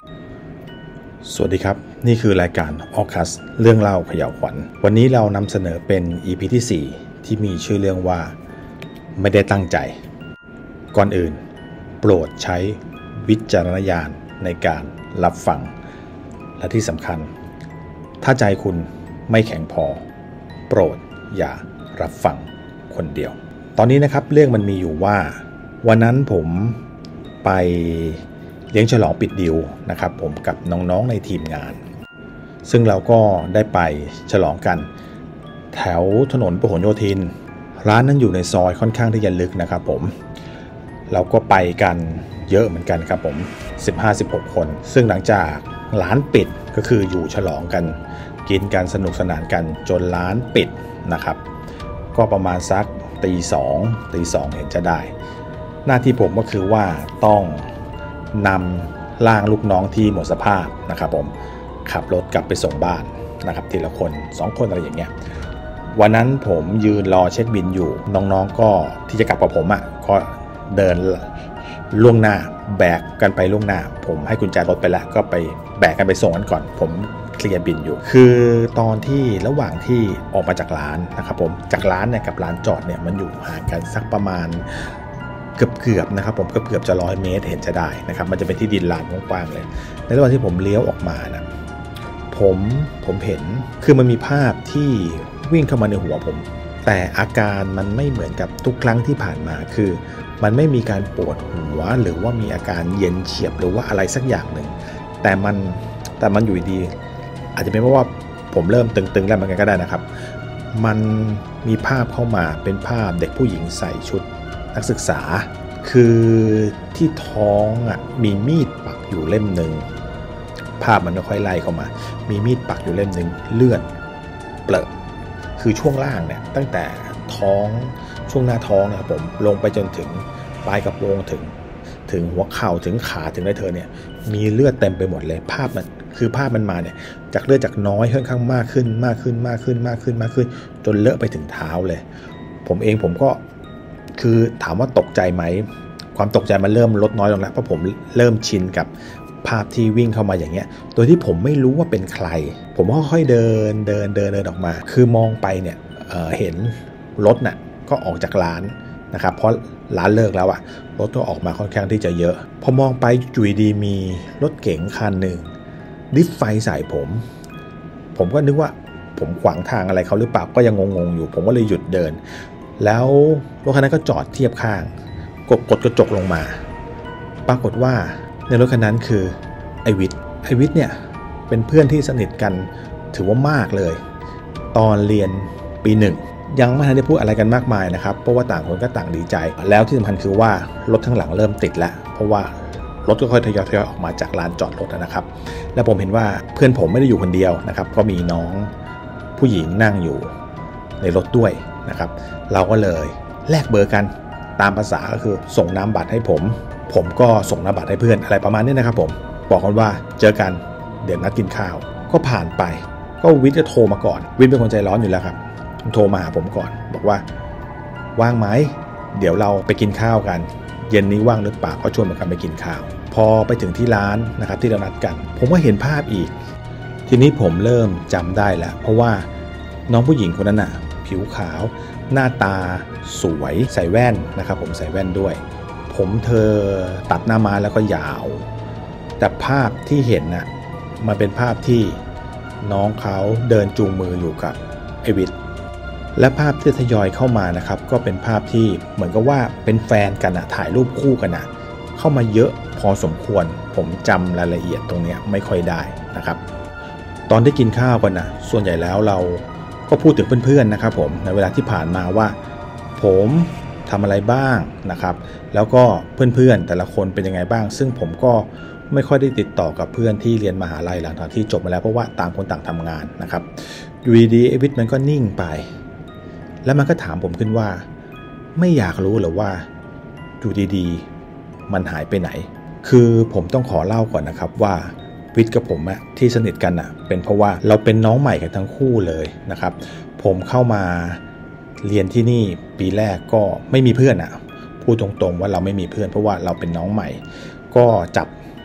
สวัสดีครับนี่คือรายการออคัสเรื่องเล่าเขย่าวขวัญวันนี้เรานำเสนอเป็น EP ที่4ที่มีชื่อเรื่องว่าไม่ได้ตั้งใจก่อนอื่นโปรดใช้วิจารณญาณในการรับฟังและที่สำคัญถ้าใจคุณไม่แข็งพอโปรดอย่ารับฟังคนเดียวตอนนี้นะครับเรื่องมันมีอยู่ว่าวันนั้นผมไปเลี้ยงฉลองปิดดีลนะครับผมกับน้องๆในทีมงานซึ่งเราก็ได้ไปฉลองกันแถวถนนพหลโยธินร้านนั้นอยู่ในซอยค่อนข้างที่จะลึกนะครับผมเราก็ไปกันเยอะเหมือนกันครับผม 15-16 คนซึ่งหลังจากร้านปิดก็คืออยู่ฉลองกันกินกันสนุกสนานกันจนร้านปิดนะครับก็ประมาณสักตีสองเห็นจะได้หน้าที่ผมก็คือว่าต้องนำร่างลูกน้องที่หมดสภาพนะครับผมขับรถกลับไปส่งบ้านนะครับทีละคน2คนอะไรอย่างเงี้ยวันนั้นผมยืนรอเช็คบิลอยู่น้องๆก็ที่จะกลับกับผมก็เดินล่วงหน้าแบกกันไปล่วงหน้าผมให้กุญแจรถไปแล้วก็ไปแบกกันไปส่งกันก่อนผมเคลียร์บิลอยู่คือตอนที่ระหว่างที่ออกมาจากร้านนะครับผมจากร้านเนี่ยกับร้านจอดเนี่ยมันอยู่ห่างกันสักประมาณเกือบนะครับผมเกือบจะ100 เมตรเห็นจะได้นะครับมันจะเป็นที่ดินลานกว้างๆเลยในระหว่างที่ผมเลี้ยวออกมานะผมเห็นคือมันมีภาพที่วิ่งเข้ามาในหัวผมแต่อาการมันไม่เหมือนกับทุกครั้งที่ผ่านมาคือมันไม่มีการปวดหัวหรือว่ามีอาการเย็นเฉียบหรือว่าอะไรสักอย่างหนึ่งแต่มันอยู่ดีอาจจะเป็นเพราะว่าผมเริ่มตึงๆแล้วมันก็ได้นะครับมันมีภาพเข้ามาเป็นภาพเด็กผู้หญิงใส่ชุดนักศึกษาคือที่ท้องมีมีดปักอยู่เล่มหนึ่งภาพมันค่อยๆไล่เข้ามามีมีดปักอยู่เล่มหนึ่งเลือดเปรอะคือช่วงล่างเนี่ยตั้งแต่ท้องช่วงหน้าท้องนะครับผมลงไปจนถึงปลายกระโปรงถึงหัวเข่าถึงขาถึงได้เธอเนี่ยมีเลือดเต็มไปหมดเลยภาพมันมาเนี่ยจากเลือดจากน้อยค่อนข้างมากขึ้นจนเลอะไปถึงเท้าเลยผมก็คือถามว่าตกใจไหมความตกใจมันเริ่มลดน้อยลงแล้วเพราะผมเริ่มชินกับภาพที่วิ่งเข้ามาอย่างเงี้ยโดยที่ผมไม่รู้ว่าเป็นใครผมก็ค่อยๆเดินออกมาคือมองไปเนี่ยเห็นรถน่ะก็ออกจากร้านนะครับเพราะร้านเลิกแล้วรถก็ออกมาค่อนข้างที่จะเยอะพอมองไปจุยดีมีรถเก๋งคันหนึ่งดิฟไฟใส่ผมก็นึกว่าผมขวางทางอะไรเขาหรือเปล่าก็ยังงงอยู่ผมก็เลยหยุดเดินแล้วรถคันนั้นก็จอดเทียบข้างกดกระจกลงมาปรากฏว่าในรถคันนั้นคือไอวิทย์เนี่ยเป็นเพื่อนที่สนิทกันถือว่ามากเลยตอนเรียนปี1ยังไม่ทันได้พูดอะไรกันมากมายนะครับเพราะว่าต่างคนก็ต่างดีใจแล้วที่สำคัญคือว่ารถทั้งหลังเริ่มติดแล้วเพราะว่ารถก็ค่อยทยอยออกมาจากลานจอดรถนะครับแล้วผมเห็นว่าเพื่อนผมไม่ได้อยู่คนเดียวนะครับก็มีน้องผู้หญิงนั่งอยู่ในรถด้วยนะครับเราก็เลยแลกเบอร์กันตามภาษาก็คือส่งนามบัตรให้ผมก็ส่งนามบัตรให้เพื่อนอะไรประมาณนี้นะครับผมบอกกันว่าเจอกันเดี๋ยวนัดกินข้าวก็ผ่านไปก็วิทย์ก็โทรมาก่อนวิทย์เป็นคนใจร้อนอยู่แล้วครับโทรมาหาผมก่อนบอกว่าว่างไหมเดี๋ยวเราไปกินข้าวกันเย็นนี้ว่างหรือเปล่าก็ชวนกันไปกินข้าวพอไปถึงที่ร้านนะครับที่เรานัดกันผมก็เห็นภาพอีกทีนี้ผมเริ่มจำได้แล้วเพราะว่าน้องผู้หญิงคนนั้นผิวขาวหน้าตาสวยใส่แว่นนะครับผมใส่แว่นด้วยผมเธอตัดหน้าม้าแล้วก็ยาวแต่ภาพที่เห็นมันเป็นภาพที่น้องเขาเดินจูงมืออยู่กับไอวิทย์และภาพที่ทยอยเข้ามานะครับก็เป็นภาพที่เหมือนกับว่าเป็นแฟนกันถ่ายรูปคู่กันเข้ามาเยอะพอสมควรผมจำรายละเอียดตรงนี้ไม่ค่อยได้นะครับตอนที่กินข้าวกันส่วนใหญ่แล้วเราก็พูดถึงเพื่อนๆนะครับผมในเวลาที่ผ่านมาว่าผมทำอะไรบ้างนะครับแล้วก็เพื่อนๆแต่ละคนเป็นยังไงบ้างซึ่งผมก็ไม่ค่อยได้ติดต่อกับเพื่อนที่เรียนมหาลัยหลังจากที่จบมาแล้วเพราะว่าต่างคนต่างทำงานนะครับอยู่ดีๆไอวิทย์มันก็นิ่งไปแล้วมันก็ถามผมขึ้นว่าไม่อยากรู้หรือว่าอยู่ดีๆมันหายไปไหนคือผมต้องขอเล่าก่อนนะครับว่าวิทย์กับผมที่สนิทกันเป็นเพราะว่าเราเป็นน้องใหม่กันทั้งคู่เลยนะครับผมเข้ามาเรียนที่นี่ปีแรกก็ไม่มีเพื่อนพูดตรงๆว่าเราไม่มีเพื่อนเพราะว่าเราเป็นน้องใหม่ก็จับ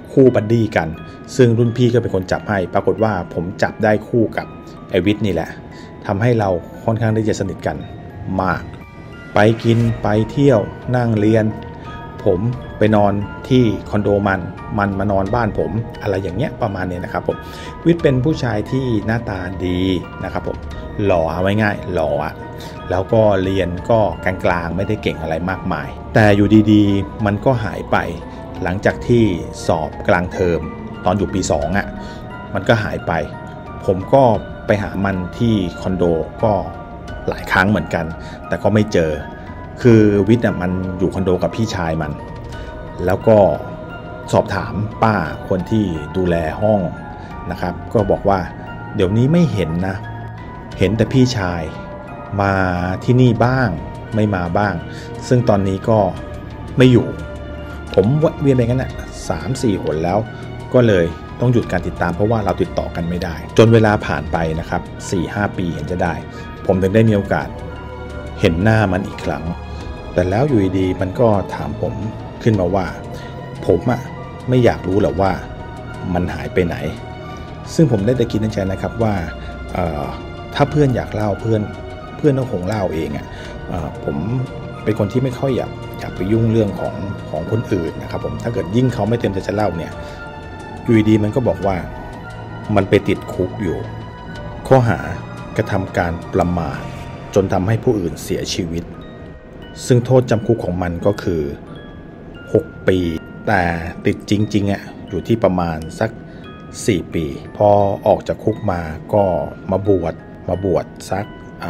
คู่บัดดี้กันซึ่งรุ่นพี่ก็เป็นคนจับให้ปรากฏว่าผมจับได้คู่กับไอวิทย์นี่แหละทำให้เราค่อนข้างที่จะสนิทกันมากไปกินไปเที่ยวนั่งเรียนผมไปนอนที่คอนโดมันมานอนบ้านผมอะไรอย่างเงี้ยประมาณนี้นะครับผมวิทย์เป็นผู้ชายที่หน้าตาดีนะครับผมหล่อเอาไว้ง่ายหล่ออะแล้วก็เรียนก็กลางๆไม่ได้เก่งอะไรมากมายแต่อยู่ดีๆมันก็หายไปหลังจากที่สอบกลางเทอมตอนอยู่ปี2มันก็หายไปผมก็ไปหามันที่คอนโดก็หลายครั้งเหมือนกันแต่ก็ไม่เจอคือวิทย์มันอยู่คอนโดกับพี่ชายมันแล้วก็สอบถามป้าคนที่ดูแลห้องนะครับก็บอกว่าเดี๋ยวนี้ไม่เห็นนะเห็นแต่พี่ชายมาที่นี่บ้างไม่มาบ้างซึ่งตอนนี้ก็ไม่อยู่ผมเวียนไปงั้นน่ะ 3-4 หนแล้วก็เลยต้องหยุดการติดตามเพราะว่าเราติดต่อกันไม่ได้จนเวลาผ่านไปนะครับ 4-5 ปีเห็นจะได้ผมถึงได้มีโอกาสเห็นหน้ามันอีกครั้งแต่แล้วอยู่ดีๆมันก็ถามผมขึ้นมาว่าผมไม่อยากรู้หรอกว่ามันหายไปไหนซึ่งผมได้แต่คิดในใจนะครับว่าถ้าเพื่อนอยากเล่าเพื่อนก็คงเล่าเองผมเป็นคนที่ไม่ค่อยอยากไปยุ่งเรื่องของคนอื่นนะครับผมถ้าเกิดยิ่งเขาไม่เต็มใจจะเล่าเนี่ยอยู่ดีมันก็บอกว่ามันไปติดคุกอยู่ข้อหากระทำการประมาทจนทำให้ผู้อื่นเสียชีวิตซึ่งโทษจำคุกของมันก็คือ6 ปีแต่ติดจริงๆอยู่ที่ประมาณสัก4 ปีพอออกจากคุกมาก็มาบวชสัก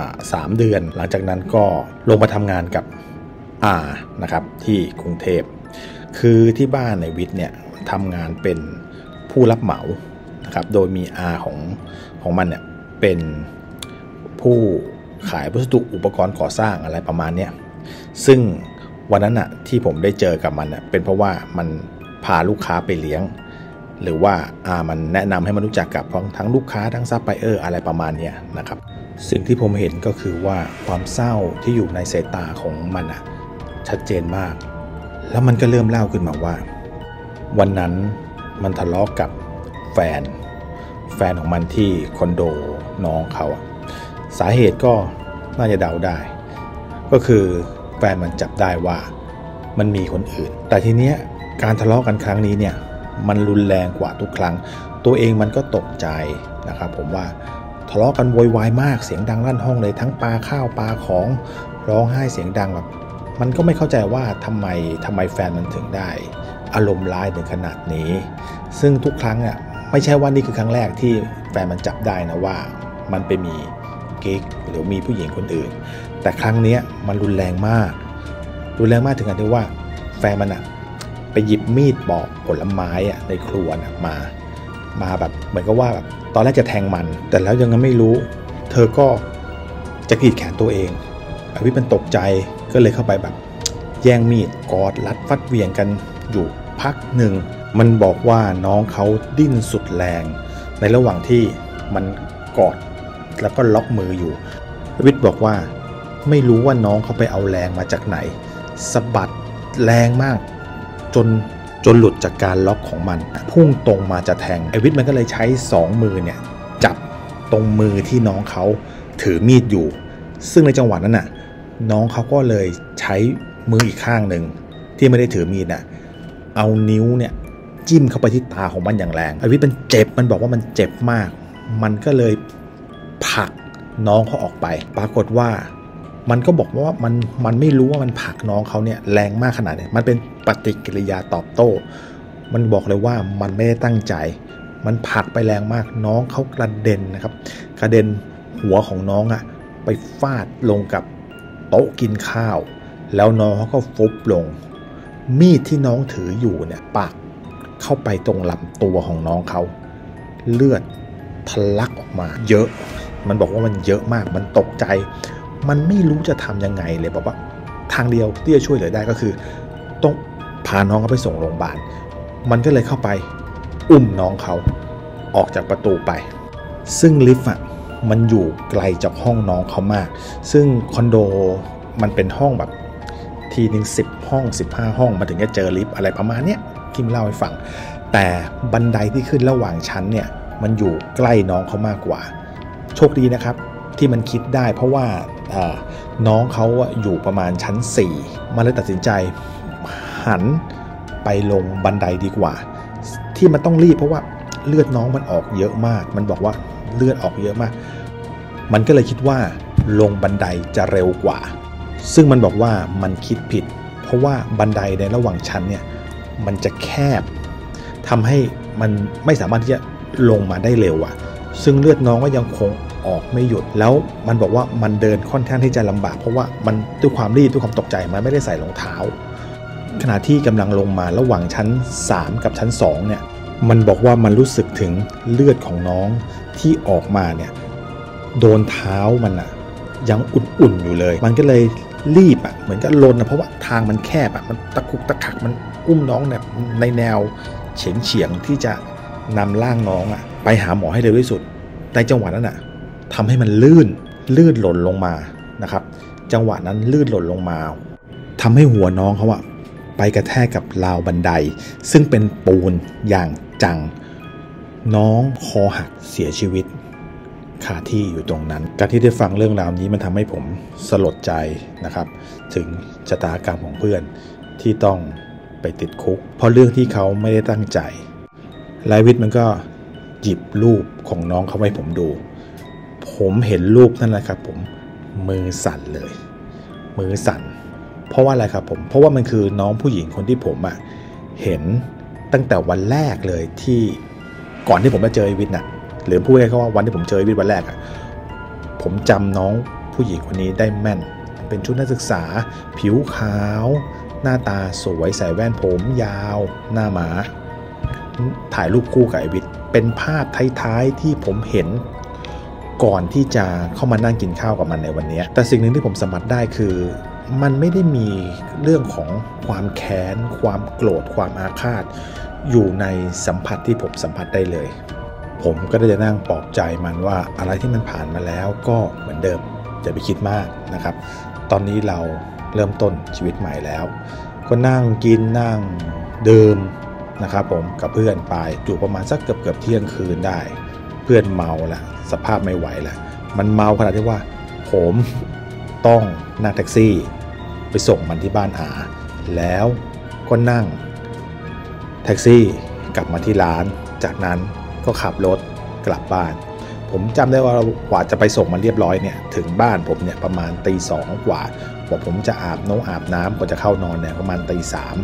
3 เดือนหลังจากนั้นก็ลงมาทำงานกับนะครับที่กรุงเทพคือที่บ้านในวิทย์เนี่ยทำงานเป็นผู้รับเหมานะครับโดยมีของมันเนี่ยเป็นผู้ขายวัสดุอุปกรณ์ก่อสร้างอะไรประมาณนี้ซึ่งวันนั้นที่ผมได้เจอกับมันเป็นเพราะว่ามันพาลูกค้าไปเลี้ยงหรือว่ามันแนะนำให้มันรู้จักกับทั้งลูกค้าทั้งซัพพลายเออร์อะไรประมาณนี้นะครับสิ่งที่ผมเห็นก็คือว่าความเศร้าที่อยู่ในสายตาของมันชัดเจนมากแล้วมันก็เริ่มเล่าขึ้นมาว่าวันนั้นมันทะเลาะกับแฟนของมันที่คอนโดน้องเขาสาเหตุก็น่าจะเดาได้ก็คือแฟนมันจับได้ว่ามันมีคนอื่นแต่ทีเนี้ยการทะเลาะกันครั้งนี้เนี่ยมันรุนแรงกว่าทุกครั้งตัวเองมันก็ตกใจนะครับผมว่าทะเลาะกันโวยวายมากเสียงดังลั่นห้องเลยทั้งปาข้าวปาของร้องไห้เสียงดังแบบมันก็ไม่เข้าใจว่าทำไมแฟนมันถึงได้อารมณ์ร้ายถึงขนาดนี้ซึ่งทุกครั้งไม่ใช่ว่านี่คือครั้งแรกที่แฟนมันจับได้นะว่ามันไปมีกิ๊กหรือมีผู้หญิงคนอื่นแต่ครั้งนี้มันรุนแรงมากถึงขนาดที่ว่าแฟนมันไปหยิบมีดปอกผลไม้ในครัวมาแบบเหมือนกับว่าแบบตอนแรกจะแทงมันแต่แล้วยังไม่รู้เธอก็จะกรีดแขนตัวเองอภิมันตกใจก็เลยเข้าไปแบบแย่งมีดกอดรัดฟัดเหวี่ยงกันอยู่พักหนึ่งมันบอกว่าน้องเขาดิ้นสุดแรงในระหว่างที่มันกอดแล้วก็ล็อกมืออยู่วิทย์บอกว่าไม่รู้ว่าน้องเขาไปเอาแรงมาจากไหนสะบัดแรงมากจนหลุดจากการล็อกของมันพุ่งตรงมาจะแทงไอวิทย์มันก็เลยใช้2 มือเนี่ยจับตรงมือที่น้องเขาถือมีดอยู่ซึ่งในจังหวะนั้นน้องเขาก็เลยใช้มืออีกข้างหนึ่งที่ไม่ได้ถือมีดเอานิ้วเนี่ยจิ้มเข้าไปที่ตาของมันอย่างแรงไอวิทย์มันเจ็บมันบอกว่ามันเจ็บมากมันก็เลยผลักน้องเขาออกไปปรากฏว่ามันก็บอกว่ามันไม่รู้ว่ามันผลักน้องเขาเนี่ยแรงมากขนาดไหนมันเป็นปฏิกิริยาตอบโต้มันบอกเลยว่ามันไม่ได้ตั้งใจมันผลักไปแรงมากน้องเขากระเด็นนะครับกระเด็นหัวของน้องไปฟาดลงกับโต๊ะกินข้าวแล้วน้องเขาก็ฟุบลงมีดที่น้องถืออยู่เนี่ยปักเข้าไปตรงลำตัวของน้องเขาเลือดทะลักออกมาเยอะมันบอกว่ามันเยอะมากมันตกใจมันไม่รู้จะทำยังไงเลยบอกว่าทางเดียวที่จะช่วยเหลือได้ก็คือต้องพาน้องเขาไปส่งโรงพยาบาลมันก็เลยเข้าไปอุ้มน้องเขาออกจากประตูไปซึ่งลิฟต์มันอยู่ไกลจากห้องน้องเขามากซึ่งคอนโดมันเป็นห้องแบบทีนึง10 ห้อง15 ห้องมาถึงจะเจอลิฟต์อะไรประมาณเนี้ยที่มาเล่าให้ฟังแต่บันไดที่ขึ้นระหว่างชั้นเนี่ยมันอยู่ใกล้น้องเขามากกว่าโชคดีนะครับที่มันคิดได้เพราะว่าน้องเขาอยู่ประมาณชั้น4มันเลยตัดสินใจหันไปลงบันไดดีกว่าที่มันต้องรีบเพราะว่าเลือดน้องมันออกเยอะมากมันบอกว่าเลือดออกเยอะมากมันก็เลยคิดว่าลงบันไดจะเร็วกว่าซึ่งมันบอกว่ามันคิดผิดเพราะว่าบันไดในระหว่างชั้นเนี่ยมันจะแคบทำให้มันไม่สามารถที่จะลงมาได้เร็วซึ่งเลือดน้องก็ยังคงออกไม่หยุดแล้วมันบอกว่ามันเดินค่อนข้างที่จะลำบากเพราะว่ามันด้วยความรีบด้วยความตกใจมันไม่ได้ใส่รองเท้าขณะที่กำลังลงมาระหว่างชั้น3กับชั้น2เนี่ยมันบอกว่ามันรู้สึกถึงเลือดของน้องที่ออกมาเนี่ยโดนเท้ามันยังอุ่นๆอยู่เลยมันก็เลยรีบเหมือนกับลนเพราะว่าทางมันแคบมันตะคุกตะกักมันอุ้มน้องเนี่ยในแนวเฉียงที่จะนำร่างน้องไปหาหมอให้เร็วที่สุดในจังหวะนั้นทำให้มันลื่นหล่นลงมานะครับจังหวะนั้นลื่นหล่นลงมาทำให้หัวน้องเขาไปกระแทกกับราวบันไดซึ่งเป็นปูนอย่างจังน้องคอหักเสียชีวิตคาที่อยู่ตรงนั้นการที่ได้ฟังเรื่องราวนี้มันทำให้ผมสลดใจนะครับถึงชะตากรรมของเพื่อนที่ต้องไปติดคุกเพราะเรื่องที่เขาไม่ได้ตั้งใจไลวิทมันก็หยิบรูปของน้องเขาให้ผมดูผมเห็นรูปนั่นแหละครับผมมือสั่นเลยมือสั่นเพราะว่าอะไรครับผมเพราะว่ามันคือน้องผู้หญิงคนที่ผมเห็นตั้งแต่วันแรกเลยที่ก่อนที่ผมจะเจอไอวิทหรือพูดง่ายๆว่าวันที่ผมเจอไอวิทวันแรกผมจำน้องผู้หญิงคนนี้ได้แม่นเป็นชุดนักศึกษาผิวขาวหน้าตาสวยใส่แว่นผมยาวหน้าม้าถ่ายรูปคู่กับไอวิทเป็นภาพท้ายๆที่ผมเห็นก่อนที่จะเข้ามานั่งกินข้าวกับมันในวันนี้แต่สิ่งหนึ่งที่ผมสัมผัสได้คือมันไม่ได้มีเรื่องของความแค้นความโกรธความอาฆาตอยู่ในสัมผัสที่ผมสัมผัสได้เลยผมก็ได้จะนั่งปลอบใจมันว่าอะไรที่มันผ่านมาแล้วก็เหมือนเดิมอย่าไปคิดมากนะครับตอนนี้เราเริ่มต้นชีวิตใหม่แล้วก็นั่งกินนั่งดื่มนะครับผมกับเพื่อนไปอยู่ประมาณสักเกือบเที่ยงคืนได้เพื่อนเมาแล้วสภาพไม่ไหวแล้วมันเมาขนาดที่ว่าผมต้องนั่งแท็กซี่ไปส่งมันที่บ้านแล้วก็นั่งแท็กซี่กลับมาที่ร้านจากนั้นก็ขับรถกลับบ้านผมจำได้ว่ากว่าจะไปส่งมันเรียบร้อยเนี่ยถึงบ้านผมเนี่ยประมาณตี 2กว่าผมจะอาบน้ำกว่าจะเข้านอนเนี่ยประมาณตี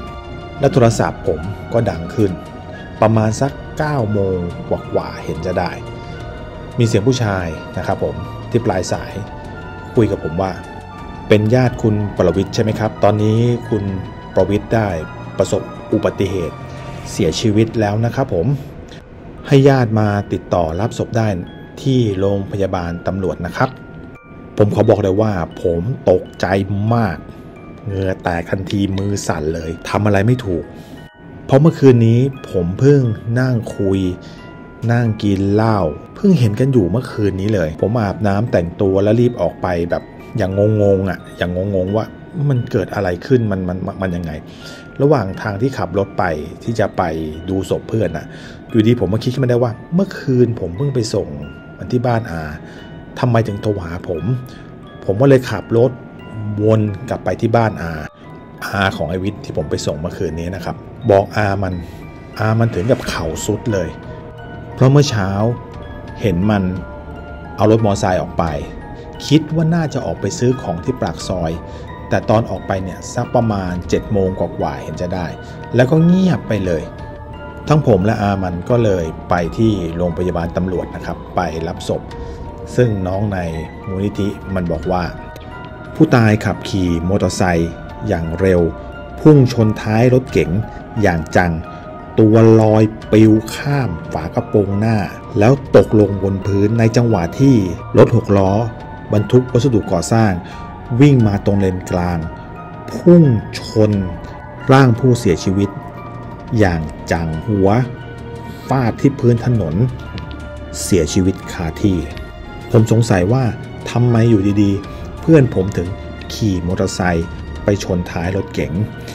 3แล้วโทรศัพท์ผมก็ดังขึ้นประมาณสัก9โมงกว่าเห็นจะได้มีเสียงผู้ชายนะครับผมที่ปลายสายคุยกับผมว่าเป็นญาติคุณประวิตรใช่ไหมครับตอนนี้คุณประวิตรได้ประสบอุบัติเหตุเสียชีวิตแล้วนะครับผมให้ญาติมาติดต่อรับศพได้ที่โรงพยาบาลตำรวจนะครับผมขอบอกเลยว่าผมตกใจมากเหงื่อแตกทันทีมือสั่นเลยทำอะไรไม่ถูกเพราะเมื่อคืนนี้ผมเพิ่งนั่งคุยนั่งกินเหล้าเพิ่งเห็นกันอยู่เมื่อคืนนี้เลยผมอาบน้ำแต่งตัวแล้วรีบออกไปแบบอย่างงงอย่างงงว่ามันเกิดอะไรขึ้นมันยังไงระหว่างทางที่ขับรถไปที่จะไปดูศพเพื่อนอยู่ดีผมมาคิดขึ้นมาได้ว่าเมื่อคืนผมเพิ่งไปส่งมันที่บ้านทำไมถึงโทรหาผมก็เลยขับรถวนกลับไปที่บ้านของไอวิทย์ที่ผมไปส่งเมื่อคืนนี้นะครับบอกมันถึงกับเข่าสุดเลยเพราะเมื่อเช้าเห็นมันเอารถมอเตอร์ไซค์ออกไปคิดว่าน่าจะออกไปซื้อของที่ปากซอยแต่ตอนออกไปเนี่ยสักประมาณ7โมงกว่าเห็นจะได้แล้วก็เงียบไปเลยทั้งผมและมันก็เลยไปที่โรงพยาบาลตำรวจนะครับไปรับศพซึ่งน้องในมูลนิธิมันบอกว่าผู้ตายขับขี่มอเตอร์ไซค์อย่างเร็วพุ่งชนท้ายรถเก๋งอย่างจังตัวลอยปลิวข้ามฝากระโปรงหน้าแล้วตกลงบนพื้นในจังหวะที่รถ6ล้อบรรทุกวัสดุก่อสร้างวิ่งมาตรงเลนกลางพุ่งชนร่างผู้เสียชีวิตอย่างจังหัวฟาดที่พื้นถนนเสียชีวิตคาที่ผมสงสัยว่าทำไมอยู่ดีๆเพื่อนผมถึงขี่มอเตอร์ไซค์ไปชนท้ายรถเก๋ง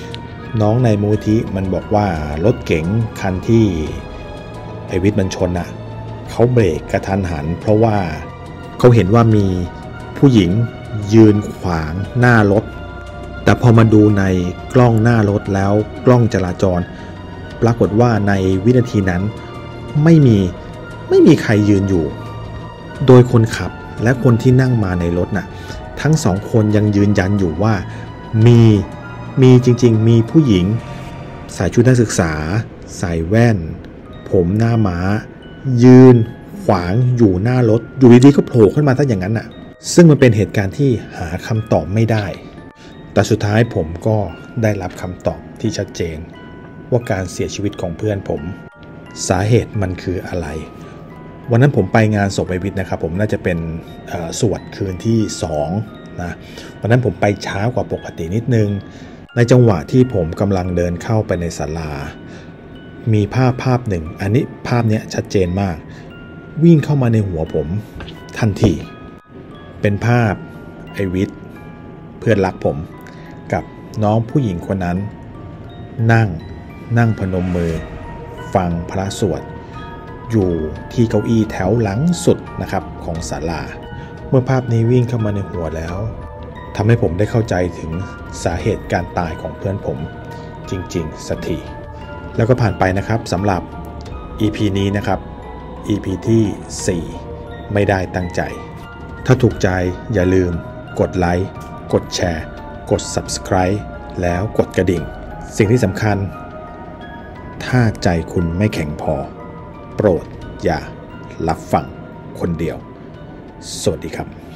น้องในมูลที่มันบอกว่ารถเก๋งคันที่ไอวิทย์มันชนอ่ะเขาเบรกกระทันหันเพราะว่าเขาเห็นว่ามีผู้หญิงยืนขวางหน้ารถแต่พอมาดูในกล้องหน้ารถแล้วกล้องจราจรปรากฏว่าในวินาทีนั้นไม่มีใครยืนอยู่โดยคนขับและคนที่นั่งมาในรถน่ะทั้งสองคนยังยืนยันอยู่ว่ามีจริงๆมีผู้หญิงใส่ชุดนักศึกษาใส่แว่นผมหน้าม้ายืนขวางอยู่หน้ารถอยู่ดีๆก็โผล่ขึ้นมาซะอย่างนั้นน่ะซึ่งมันเป็นเหตุการณ์ที่หาคำตอบไม่ได้แต่สุดท้ายผมก็ได้รับคำตอบที่ชัดเจนว่าการเสียชีวิตของเพื่อนผมสาเหตุมันคืออะไรวันนั้นผมไปงานศพไอวิทย์นะครับผมน่าจะเป็นสวดคืนที่2นะวันนั้นผมไปช้ากว่าปกตินิดนึงในจังหวะที่ผมกำลังเดินเข้าไปในศาลามีภาพหนึ่งอันนี้ภาพนี้ชัดเจนมากวิ่งเข้ามาในหัวผมทันทีเป็นภาพไอวิทย์เพื่อนรักผมกับน้องผู้หญิงคนนั้นนั่งพนมมือฟังพระสวดอยู่ที่เก้าอี้แถวหลังสุดนะครับของศาลาเมื่อภาพนี้วิ่งเข้ามาในหัวแล้วทำให้ผมได้เข้าใจถึงสาเหตุการตายของเพื่อนผมจริงๆสักทีแล้วก็ผ่านไปนะครับสำหรับ EP นี้นะครับ EP ที่4ไม่ได้ตั้งใจถ้าถูกใจอย่าลืมกดไลค์กดแชร์กด Subscribe แล้วกดกระดิ่งสิ่งที่สำคัญถ้าใจคุณไม่แข็งพอโปรดอย่ารับฟังคนเดียวสวัสดีครับ